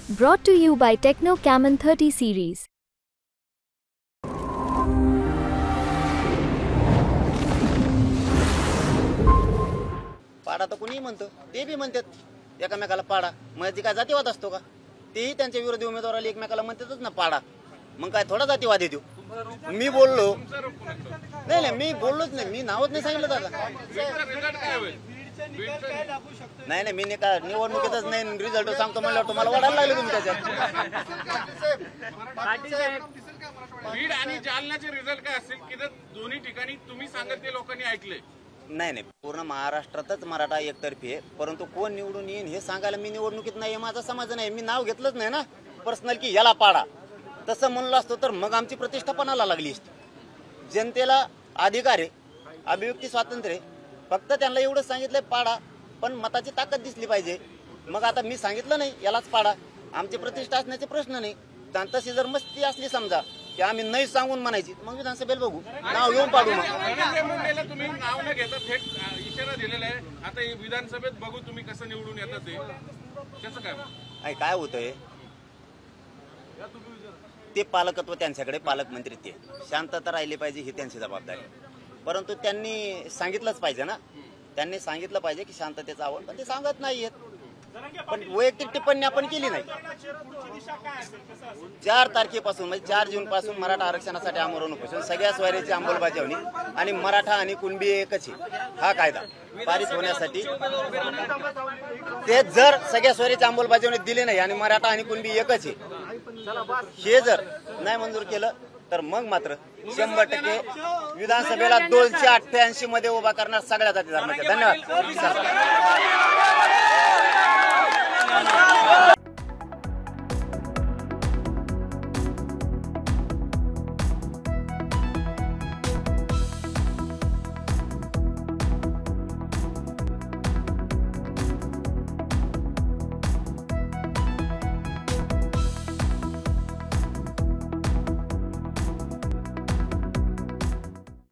Brought to you by Techno Camon 30 series. पाडा तर कुणीही म्हणतो, ते बी म्हणतात एकमेकाला पाडा. मग ती काय जातीवाद असतो का? तेही त्यांच्या विरोधी उमेदवाराला एकमेकाला म्हणतातच ना पाडा. मग काय थोडा जातीवाद येतो? मी बोललो नाही, मी बोललोच नाही, मी नावच नाही सांगितलं दादा. नाही, मी नाही का निवडणुकीतच नाही रिझल्ट सांगतो म्हणल्यावर तुम्हाला वाढायला लागले तुम्ही त्याच्यात. बीड आणि जालन्याचे रिझल्ट काय असतील की दोन्ही ठिकाणी तुम्ही सांगत ते लोकांनी ऐकले? नाही, पूर्ण महाराष्ट्रातच मराठा एकतर्फी आहे. परंतु कोण निवडून येईन हे सांगायला मी निवडणुकीत नाही, माझा समाज नाही. मी नाव घेतलंच नाही ना पर्सनल की याला पाडा. तसं म्हणलं असतो तर मग आमची प्रतिष्ठा पणाला लागली असती. जनतेला अधिकार आहे, अभिव्यक्ती स्वातंत्र्य आहे. फक्त त्यांना एवढंच सांगितलंय पाडा, पण मताची ताकद दिसली पाहिजे. मग आता मी सांगितलं नाही यालाच पाडा, आमची प्रतिष्ठा असण्याचे प्रश्न नाही. तशी जर मस्ती असली समजा की आम्ही नाही सांगून म्हणायची, मग विधानसभेला बघू, नाव येऊन पाडू. मग तुम्ही नाव न घेता थेट इशारा दिलेला आहे. आता विधानसभेत बघू तुम्ही कसं निवडून येतात ते, त्याचं काय होतंय? ते पालकत्व त्यांच्याकडे, पालकमंत्री ते शांतता राहिली पाहिजे ही त्यांची जबाबदारी. परंतु त्यांनी सांगितलंच पाहिजे ना, त्यांनी सांगितलं पाहिजे की शांततेचा आवड, पण ते सांगत नाहीयेत. पण वैयक्तिक टिप्पणी आपण केली नाही. 4 तारखेपासून म्हणजे 4 जून पासून मराठा आरक्षणासाठी आमरण उपोषण, सगळ्या स्वारीची अंमलबजावणी आणि मराठा आणि कुणबी एकच हा कायदा पारित होण्यासाठी. ते जर सगळ्या स्वारीची अंमलबजावणी दिली नाही आणि मराठा आणि कुणबी एकच हे जर नाही मंजूर केलं तर मग मात्र 100% विधानसभेला 288 मध्ये उभा करणार सगळ्या जाती धर्माच्या. धन्यवाद.